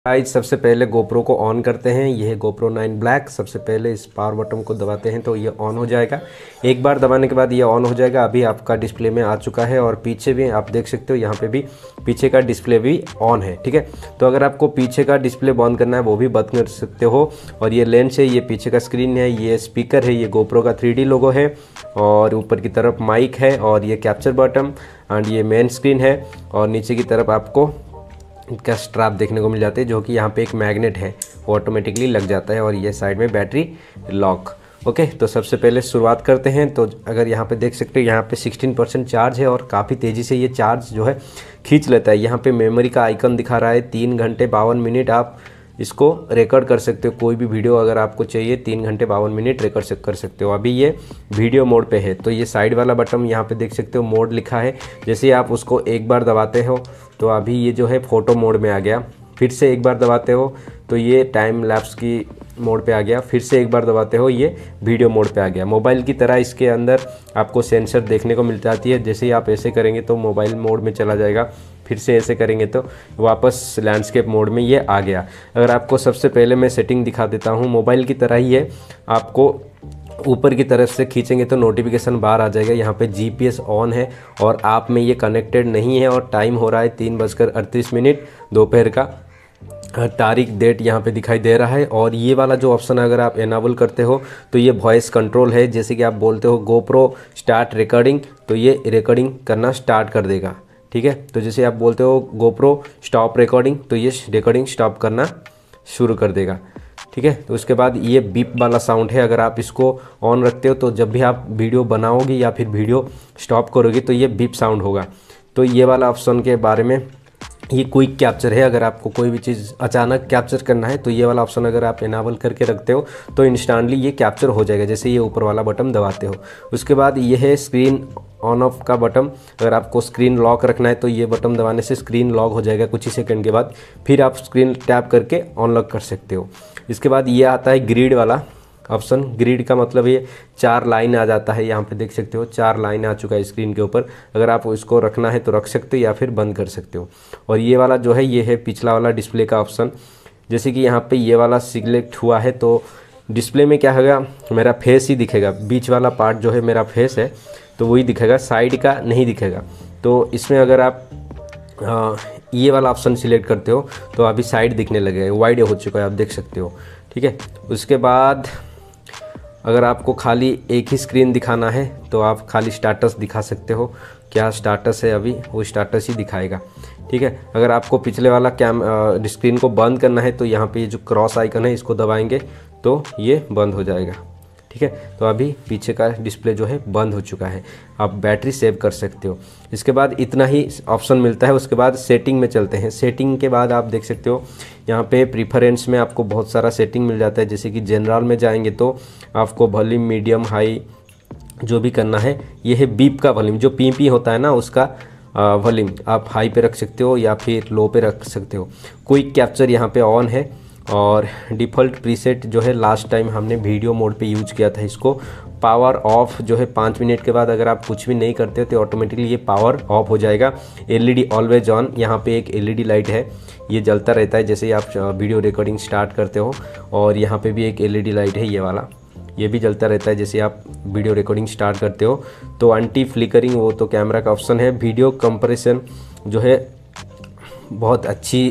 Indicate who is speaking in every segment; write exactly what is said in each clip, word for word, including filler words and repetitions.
Speaker 1: Guys सबसे पहले GoPro को ऑन करते हैं। यह है गोप्रो नाइन ब्लैक। सबसे पहले इस पावर बटन को दबाते हैं तो ये ऑन हो जाएगा। एक बार दबाने के बाद ये ऑन हो जाएगा। अभी आपका डिस्प्ले में आ चुका है और पीछे भी आप देख सकते हो, यहाँ पे भी पीछे का डिस्प्ले भी ऑन है। ठीक है, तो अगर आपको पीछे का डिस्प्ले बंद करना है वो भी बंद कर सकते हो। और ये लेंस है, ये पीछे का स्क्रीन है, ये स्पीकर है, ये गोप्रो का थ्री डी लोगो है और ऊपर की तरफ माइक है और ये कैप्चर बटन एंड ये मेन स्क्रीन है। और नीचे की तरफ आपको इसका स्ट्रैप देखने को मिल जाते हैं, जो कि यहाँ पे एक मैग्नेट है, वो ऑटोमेटिकली लग जाता है। और ये साइड में बैटरी लॉक। ओके, तो सबसे पहले शुरुआत करते हैं। तो अगर यहाँ पे देख सकते हो, यहाँ पे सिक्सटीन परसेंट चार्ज है और काफ़ी तेज़ी से ये चार्ज जो है खींच लेता है। यहाँ पे मेमोरी का आइकन दिखा रहा है। तीन घंटे बावन मिनट आप इसको रिकॉर्ड कर सकते हो। कोई भी वीडियो अगर आपको चाहिए तीन घंटे बावन मिनट रिकॉर्ड कर सकते हो। अभी ये वीडियो मोड पे है, तो ये साइड वाला बटन यहाँ पे देख सकते हो, मोड लिखा है। जैसे आप उसको एक बार दबाते हो तो अभी ये जो है फ़ोटो मोड में आ गया। फिर से एक बार दबाते हो तो ये टाइम लैप्स की मोड पे आ गया। फिर से एक बार दबाते हो ये वीडियो मोड पे आ गया। मोबाइल की तरह इसके अंदर आपको सेंसर देखने को मिल जाती है। जैसे ही आप ऐसे करेंगे तो मोबाइल मोड में चला जाएगा, फिर से ऐसे करेंगे तो वापस लैंडस्केप मोड में ये आ गया। अगर आपको सबसे पहले मैं सेटिंग दिखा देता हूँ, मोबाइल की तरह ही है। आपको ऊपर की तरफ से खींचेंगे तो नोटिफिकेशन बार आ जाएगा। यहाँ पे जीपीएस ऑन है और आप में ये कनेक्टेड नहीं है। और टाइम हो रहा है तीन बजकर अड़तीस मिनट दोपहर का। तारीख डेट यहाँ पे दिखाई दे रहा है। और ये वाला जो ऑप्शन अगर आप एनाबल करते हो तो ये वॉइस कंट्रोल है। जैसे कि आप बोलते हो गोप्रो स्टार्ट रिकॉर्डिंग, तो ये रिकॉर्डिंग करना स्टार्ट कर देगा। ठीक है, तो जैसे आप बोलते हो गोप्रो स्टॉप रिकॉर्डिंग, तो ये रिकॉर्डिंग स्टॉप करना शुरू कर देगा। ठीक है, तो उसके बाद ये बीप वाला साउंड है। अगर आप इसको ऑन रखते हो तो जब भी आप वीडियो बनाओगे या फिर वीडियो स्टॉप करोगे तो ये बीप साउंड होगा। तो ये वाला ऑप्शन के बारे में, ये क्विक कैप्चर है। अगर आपको कोई भी चीज़ अचानक कैप्चर करना है तो ये वाला ऑप्शन अगर आप इनेबल करके रखते हो तो इंस्टेंटली ये कैप्चर हो जाएगा, जैसे ये ऊपर वाला बटन दबाते हो। उसके बाद ये है स्क्रीन ऑन ऑफ का बटन। अगर आपको स्क्रीन लॉक रखना है तो ये बटन दबाने से स्क्रीन लॉक हो जाएगा कुछ ही सेकंड के बाद। फिर आप स्क्रीन टैप करके ऑन लॉक कर सकते हो। इसके बाद ये आता है ग्रिड वाला ऑप्शन। ग्रिड का मतलब ये चार लाइन आ जाता है। यहाँ पे देख सकते हो चार लाइन आ चुका है स्क्रीन के ऊपर। अगर आप इसको रखना है तो रख सकते हो या फिर बंद कर सकते हो। और ये वाला जो है ये है पिछला वाला डिस्प्ले का ऑप्शन। जैसे कि यहाँ पे ये वाला सिलेक्ट हुआ है तो डिस्प्ले में क्या होगा, मेरा फेस ही दिखेगा। बीच वाला पार्ट जो है मेरा फेस है तो वही दिखेगा, साइड का नहीं दिखेगा। तो इसमें अगर आप आ, ये वाला ऑप्शन सिलेक्ट करते हो तो अभी साइड दिखने लगेगा, वाइड हो चुका है, आप देख सकते हो। ठीक है, उसके बाद अगर आपको खाली एक ही स्क्रीन दिखाना है तो आप खाली स्टेटस दिखा सकते हो। क्या स्टेटस है अभी, वो स्टेटस ही दिखाएगा। ठीक है, अगर आपको पिछले वाला कैम स्क्रीन को बंद करना है तो यहाँ पे ये जो क्रॉस आइकन है इसको दबाएंगे तो ये बंद हो जाएगा। ठीक है, तो अभी पीछे का डिस्प्ले जो है बंद हो चुका है। आप बैटरी सेव कर सकते हो। इसके बाद इतना ही ऑप्शन मिलता है। उसके बाद सेटिंग में चलते हैं। सेटिंग के बाद आप देख सकते हो यहाँ पे प्रीफरेंस में आपको बहुत सारा सेटिंग मिल जाता है। जैसे कि जनरल में जाएंगे तो आपको वॉल्यूम मीडियम हाई जो भी करना है। ये है बीप का वॉल्यूम, जो पी पी होता है ना उसका वॉल्यूम आप हाई पे रख सकते हो या फिर लो पे रख सकते हो। क्विक कैप्चर यहाँ पे ऑन है। और डिफ़ॉल्ट प्रीसेट जो है लास्ट टाइम हमने वीडियो मोड पे यूज किया था इसको। पावर ऑफ जो है पाँच मिनट के बाद अगर आप कुछ भी नहीं करते हो तो ऑटोमेटिकली ये पावर ऑफ हो जाएगा। एलईडी ऑलवेज ऑन, यहाँ पे एक एलईडी लाइट है, ये जलता रहता है जैसे ही आप वीडियो रिकॉर्डिंग स्टार्ट करते हो। और यहाँ पे भी एक एलईडी लाइट है, ये वाला, ये भी जलता रहता है जैसे आप वीडियो रिकॉर्डिंग स्टार्ट करते हो। तो एंटी फ्लिकरिंग वो तो कैमरा का ऑप्शन है। वीडियो कंप्रेशन जो है बहुत अच्छी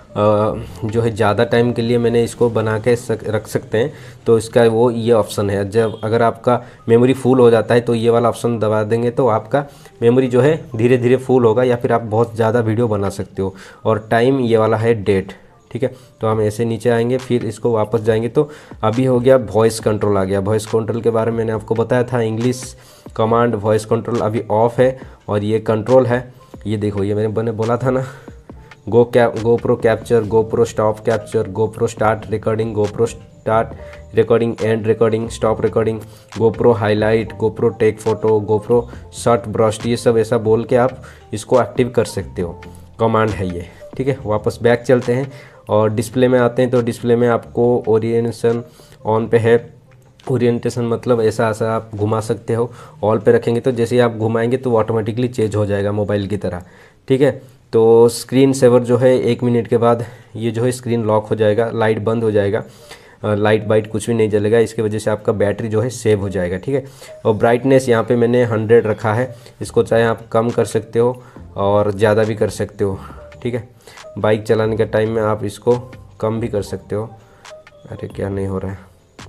Speaker 1: जो है ज़्यादा टाइम के लिए मैंने इसको बना के सक, रख सकते हैं तो इसका वो ये ऑप्शन है। जब अगर आपका मेमोरी फुल हो जाता है तो ये वाला ऑप्शन दबा देंगे तो आपका मेमोरी जो है धीरे धीरे फुल होगा या फिर आप बहुत ज़्यादा वीडियो बना सकते हो। और टाइम ये वाला है डेट। ठीक है, तो हम ऐसे नीचे आएंगे फिर इसको वापस जाएंगे तो अभी हो गया वॉइस कंट्रोल आ गया। वॉइस कंट्रोल के बारे में मैंने आपको बताया था, इंग्लिश कमांड वॉइस कंट्रोल अभी ऑफ है। और ये कंट्रोल है, ये देखो, ये मैंने मैंने बोला था ना, go cap GoPro capture, GoPro stop capture, GoPro start recording, GoPro start recording, and recording, stop recording, GoPro highlight, GoPro take photo, GoPro shot burst, ये सब ऐसा बोल के आप इसको एक्टिव कर सकते हो। कमांड है ये। ठीक है, वापस बैक चलते हैं और डिस्प्ले में आते हैं। तो डिस्प्ले में आपको ओरिएंटेशन ऑन पे है। ओरिएंटेशन मतलब ऐसा ऐसा आप घुमा सकते हो। ऑल पे रखेंगे तो जैसे ही आप घुमाएंगे तो ऑटोमेटिकली चेंज हो जाएगा मोबाइल की तरह। ठीक है, तो स्क्रीन सेवर जो है एक मिनट के बाद ये जो है स्क्रीन लॉक हो जाएगा, लाइट बंद हो जाएगा, लाइट बाइट कुछ भी नहीं जलेगा, इसकी वजह से आपका बैटरी जो है सेव हो जाएगा, ठीक है। और ब्राइटनेस यहाँ पे मैंने हंड्रेड रखा है, इसको चाहे आप कम कर सकते हो और ज़्यादा भी कर सकते हो, ठीक है। बाइक चलाने के टाइम में आप इसको कम भी कर सकते हो। अरे क्या नहीं हो रहा है,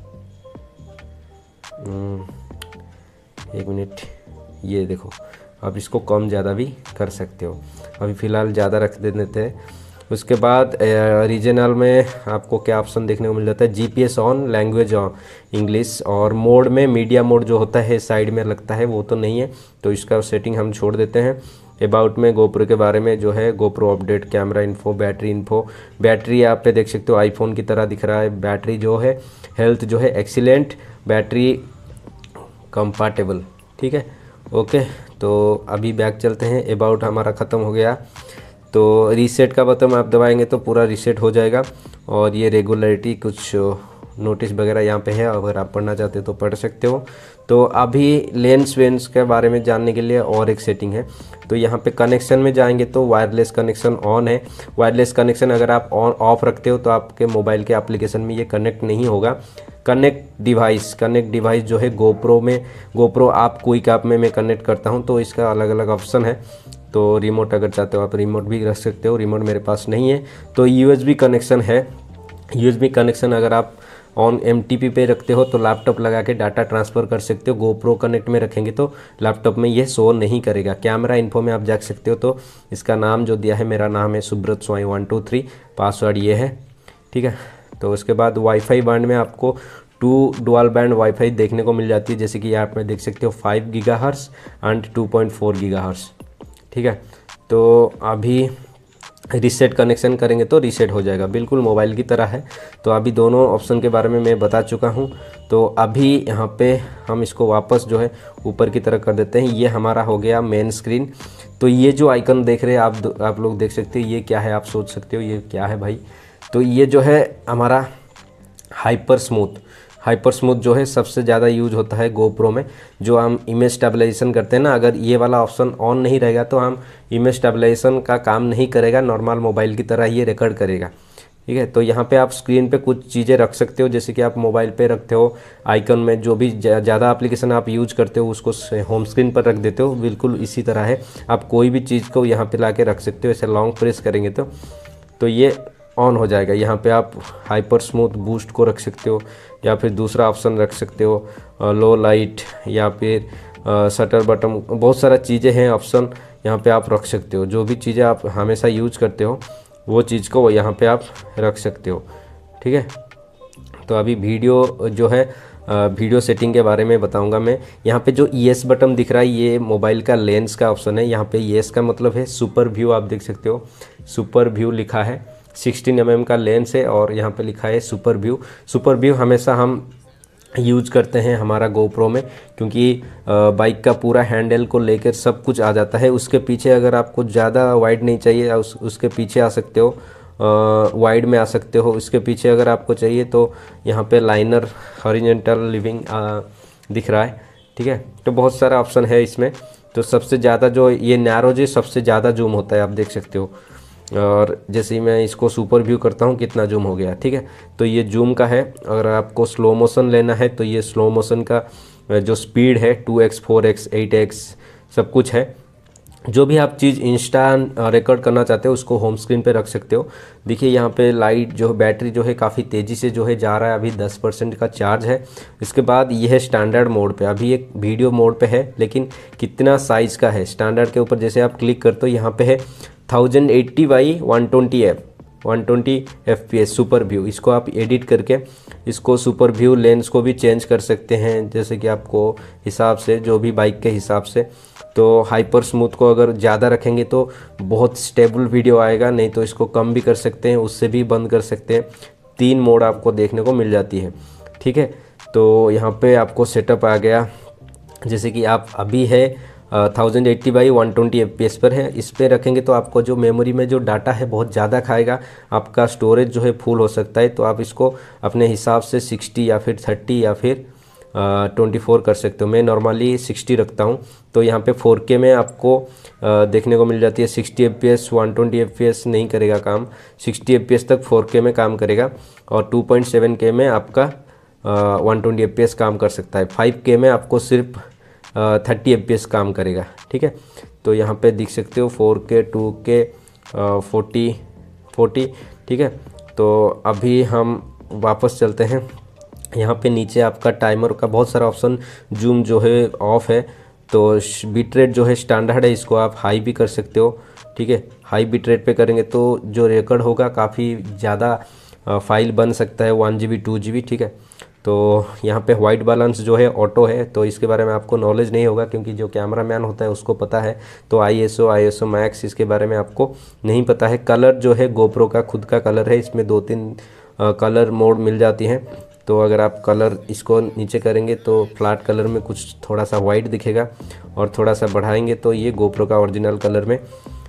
Speaker 1: एक मिनट, ये देखो, आप इसको कम ज़्यादा भी कर सकते हो। अभी फ़िलहाल ज़्यादा रख देते हैं। उसके बाद रीजनल में आपको क्या ऑप्शन देखने को मिल जाता है, GPS on, language on English, और मोड में मीडिया मोड जो होता है साइड में लगता है वो तो नहीं है, तो इसका सेटिंग हम छोड़ देते हैं। अबाउट में गोप्रो के बारे में जो है, GoPro update, camera info, battery info, battery आप पे देख सकते हो आईफोन की तरह दिख रहा है, बैटरी जो है, हेल्थ जो है एक्सीलेंट, बैटरी कंफर्टेबल, ठीक है, ओके। तो अभी बैक चलते हैं, अबाउट हमारा ख़त्म हो गया। तो रीसेट का बटन आप दबाएंगे तो पूरा रीसेट हो जाएगा, और ये रेगुलरिटी कुछ नोटिस वगैरह यहाँ पे है, अगर आप पढ़ना चाहते हो तो पढ़ सकते हो। तो अभी लेंस वेंस के बारे में जानने के लिए और एक सेटिंग है, तो यहाँ पे कनेक्शन में जाएंगे तो वायरलेस कनेक्शन ऑन है। वायरलेस कनेक्शन अगर आप ऑन ऑफ रखते हो तो आपके मोबाइल के एप्लीकेशन में ये कनेक्ट नहीं होगा। कनेक्ट डिवाइस, कनेक्ट डिवाइस जो है गोप्रो में, गोप्रो आप क्विक ऐप में मैं कनेक्ट करता हूँ तो इसका अलग अलग ऑप्शन है। तो रिमोट अगर चाहते हो आप रिमोट भी रख सकते हो, रिमोट मेरे पास नहीं है। तो यूएसबी कनेक्शन है, यूएसबी कनेक्शन अगर आप ऑन एमटीपी पे रखते हो तो लैपटॉप लगा के डाटा ट्रांसफ़र कर सकते हो। गोप्रो कनेक्ट में रखेंगे तो लैपटॉप में ये शो नहीं करेगा। कैमरा इन्फो में आप जा सकते हो, तो इसका नाम जो दिया है, मेरा नाम है Subrat Swain one two three, password ये है, ठीक है। तो उसके बाद वाईफाई बैंड में आपको टू डुअल बैंड वाईफाई देखने को मिल जाती है, जैसे कि आप में देख सकते हो five gigahertz and two point four gigahertz, ठीक है। तो अभी रीसेट कनेक्शन करेंगे तो रीसेट हो जाएगा, बिल्कुल मोबाइल की तरह है। तो अभी दोनों ऑप्शन के बारे में मैं बता चुका हूँ। तो अभी यहाँ पे हम इसको वापस जो है ऊपर की तरह कर देते हैं। ये हमारा हो गया मेन स्क्रीन। तो ये जो आइकन देख रहे हैं आप आप लोग देख सकते हो, ये क्या है, आप सोच सकते हो ये क्या है भाई। तो ये जो है हमारा हाइपर स्मूथ, हाइपर स्मूथ जो है सबसे ज़्यादा यूज होता है गोप्रो में। जो हम इमेज स्टेबलाइजेशन करते हैं ना, अगर ये वाला ऑप्शन ऑन नहीं रहेगा तो हम इमेज स्टेबलाइजेशन का काम नहीं करेगा, नॉर्मल मोबाइल की तरह ये रिकॉर्ड करेगा, ठीक है। तो यहाँ पे आप स्क्रीन पे कुछ चीज़ें रख सकते हो, जैसे कि आप मोबाइल पे रखते हो आइकन में, जो भी ज़्यादा एप्लीकेशन आप यूज करते हो उसको होम स्क्रीन पर रख देते हो, बिल्कुल इसी तरह है। आप कोई भी चीज़ को यहाँ पे ला के रख सकते हो, ऐसे लॉन्ग प्रेस करेंगे तो तो ये ऑन हो जाएगा। यहाँ पे आप हाइपर स्मूथ बूस्ट को रख सकते हो, या फिर दूसरा ऑप्शन रख सकते हो लो लाइट, या फिर शटर बटन, बहुत सारा चीज़ें हैं ऑप्शन यहाँ पे आप रख सकते हो। जो भी चीज़ें आप हमेशा यूज करते हो वो चीज़ को यहाँ पे आप रख सकते हो, ठीक है। तो अभी वीडियो जो है, वीडियो सेटिंग के बारे में बताऊंगा मैं। यहाँ पे जो ई एस बटन दिख रहा है ये मोबाइल का लेंस का ऑप्शन है। यहाँ पे ई एस का मतलब है सुपर व्यू, आप देख सकते हो सुपर व्यू लिखा है, सिक्सटीन एम एम का लेंस है, और यहाँ पे लिखा है सुपर व्यू। सुपर व्यू हमेशा हम यूज करते हैं हमारा गोप्रो में, क्योंकि बाइक का पूरा हैंडल को लेकर सब कुछ आ जाता है। उसके पीछे अगर आपको ज़्यादा वाइड नहीं चाहिए उस, उसके पीछे आ सकते हो, वाइड में आ सकते हो। इसके पीछे अगर आपको चाहिए तो यहाँ पे लाइनर, हॉरिजॉन्टल, लिविंग दिख रहा है, ठीक है। तो बहुत सारा ऑप्शन है इसमें। तो सबसे ज़्यादा जो ये नैरो जो सबसे ज़्यादा जूम होता है, आप देख सकते हो। और जैसे ही मैं इसको सुपर व्यू करता हूँ कितना जूम हो गया, ठीक है। तो ये जूम का है। अगर आपको स्लो मोशन लेना है तो ये स्लो मोशन का जो स्पीड है two X, four X, eight X सब कुछ है। जो भी आप चीज़ इंस्टा रिकॉर्ड करना चाहते हो उसको होम स्क्रीन पे रख सकते हो। देखिए यहाँ पे लाइट जो बैटरी जो है काफ़ी तेज़ी से जो है जा रहा है, अभी दस परसेंट का चार्ज है। इसके बाद ये है स्टैंडर्ड मोड पे, अभी एक वीडियो मोड पे है, लेकिन कितना साइज़ का है। स्टैंडर्ड के ऊपर जैसे आप क्लिक करते हो यहाँ पे है thousand eighty by one twenty F one twenty F P S super view. इसको आप एडिट करके इसको सुपर व्यू लेंस को भी चेंज कर सकते हैं, जैसे कि आपको हिसाब से, जो भी बाइक के हिसाब से। तो हाइपर स्मूथ को अगर ज़्यादा रखेंगे तो बहुत स्टेबल वीडियो आएगा, नहीं तो इसको कम भी कर सकते हैं, उससे भी बंद कर सकते हैं। तीन मोड आपको देखने को मिल जाती है, ठीक है। तो यहाँ पे आपको सेटअप आ गया, जैसे कि आप अभी है thousand eighty by one twenty F P S पर है। इस पर रखेंगे तो आपको जो मेमोरी में जो डाटा है बहुत ज़्यादा खाएगा, आपका स्टोरेज जो है फुल हो सकता है। तो आप इसको अपने हिसाब से सिक्सटी या फिर थर्टी या फिर ट्वेंटी फोर कर सकते हो। मैं नॉर्मली सिक्सटी रखता हूँ, तो यहाँ पे फोर के में आपको आ, देखने को मिल जाती है sixty F P S, one twenty F P S नहीं करेगा काम, सिक्सटी एफ पी एस तक फोर के में काम करेगा और टू पॉइंट सेवन के में आपका one twenty F P S काम कर सकता है। फाइव के में आपको सिर्फ थर्टी एफ पी एस काम करेगा, ठीक है। तो यहाँ पे देख सकते हो फोर के, टू के, फोर्टी फोर्टी, ठीक है। तो अभी हम वापस चलते हैं। यहाँ पे नीचे आपका टाइमर का बहुत सारा ऑप्शन, जूम जो है ऑफ है, तो बिट रेट जो है स्टैंडर्ड है, इसको आप हाई भी कर सकते हो, ठीक है। हाई बिट रेट पे करेंगे तो जो रिकॉर्ड होगा काफ़ी ज़्यादा फाइल बन सकता है, one G B two G B, ठीक है। तो यहाँ पे वाइट बैलेंस जो है ऑटो है, तो इसके बारे में आपको नॉलेज नहीं होगा क्योंकि जो कैमरा मैन होता है उसको पता है। तो I S O, I S O max इसके बारे में आपको नहीं पता है। कलर जो है गोप्रो का खुद का कलर है, इसमें दो तीन कलर मोड मिल जाती हैं। तो अगर आप कलर इसको नीचे करेंगे तो फ्लैट कलर में कुछ थोड़ा सा वाइट दिखेगा और थोड़ा सा बढ़ाएंगे तो ये गोप्रो का ओरिजिनल कलर में,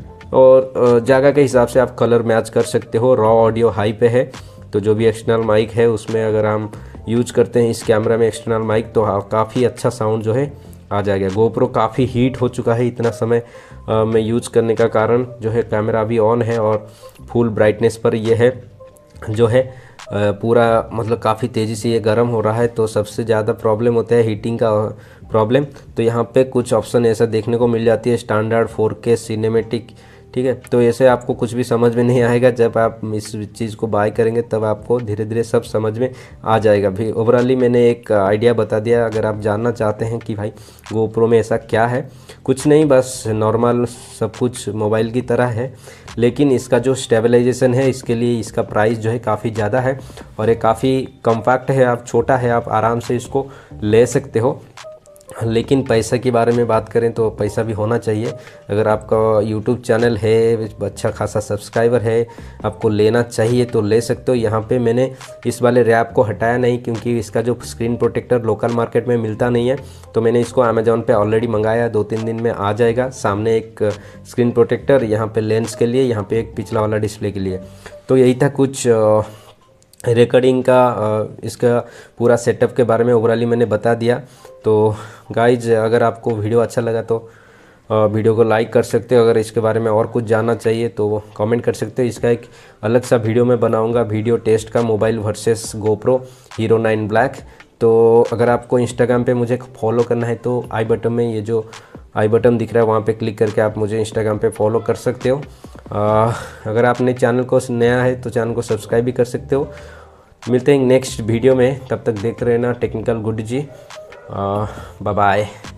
Speaker 1: और जगह के हिसाब से आप कलर मैच कर सकते हो। रॉ ऑडियो हाई पे है, तो जो भी एक्सटर्नल माइक है उसमें अगर हम यूज करते हैं इस कैमरा में एक्सटर्नल माइक तो काफ़ी अच्छा साउंड जो है आ जाएगा। गोप्रो काफ़ी हीट हो चुका है इतना समय आ, में यूज करने का कारण जो है कैमरा अभी ऑन है और फुल ब्राइटनेस पर ये है जो है पूरा, मतलब काफ़ी तेज़ी से ये गर्म हो रहा है। तो सबसे ज़्यादा प्रॉब्लम होता है हीटिंग का प्रॉब्लम। तो यहाँ पे कुछ ऑप्शन ऐसा देखने को मिल जाती है, स्टैंडर्ड, फोर के, सिनेमेटिक, ठीक है। तो ऐसे आपको कुछ भी समझ में नहीं आएगा, जब आप इस चीज़ को बाय करेंगे तब आपको धीरे धीरे सब समझ में आ जाएगा। भी ओवरऑली मैंने एक आइडिया बता दिया। अगर आप जानना चाहते हैं कि भाई गोप्रो में ऐसा क्या है, कुछ नहीं, बस नॉर्मल सब कुछ मोबाइल की तरह है, लेकिन इसका जो स्टेबलाइजेशन है इसके लिए इसका प्राइस जो है काफ़ी ज़्यादा है और ये काफ़ी कम्पैक्ट है, आप छोटा है, आप आराम से इसको ले सकते हो। लेकिन पैसा के बारे में बात करें तो पैसा भी होना चाहिए। अगर आपका यूट्यूब चैनल है, अच्छा खासा सब्सक्राइबर है, आपको लेना चाहिए तो ले सकते हो। यहाँ पे मैंने इस वाले रैप को हटाया नहीं क्योंकि इसका जो स्क्रीन प्रोटेक्टर लोकल मार्केट में मिलता नहीं है, तो मैंने इसको अमेज़ॉन पे ऑलरेडी मंगाया, दो तीन दिन में आ जाएगा। सामने एक स्क्रीन प्रोटेक्टर, यहाँ पर लेंस के लिए, यहाँ पर एक पिछला वाला डिस्प्ले के लिए। तो यही था कुछ रिकॉर्डिंग का, इसका पूरा सेटअप के बारे में ओवरऑली मैंने बता दिया। तो गाइज अगर आपको वीडियो अच्छा लगा तो वीडियो को लाइक कर सकते हो। अगर इसके बारे में और कुछ जानना चाहिए तो कमेंट कर सकते हो। इसका एक अलग सा वीडियो मैं बनाऊंगा, वीडियो टेस्ट का, mobile versus GoPro hero nine black. तो अगर आपको इंस्टाग्राम पे मुझे फॉलो करना है तो आई बटन में, ये जो आई बटन दिख रहा है वहाँ पे क्लिक करके आप मुझे इंस्टाग्राम पे फॉलो कर सकते हो। आ, अगर आपने चैनल को नया है तो चैनल को सब्सक्राइब भी कर सकते हो। मिलते हैं नेक्स्ट वीडियो में, तब तक देखते रहना technical Guruji. Bye bye.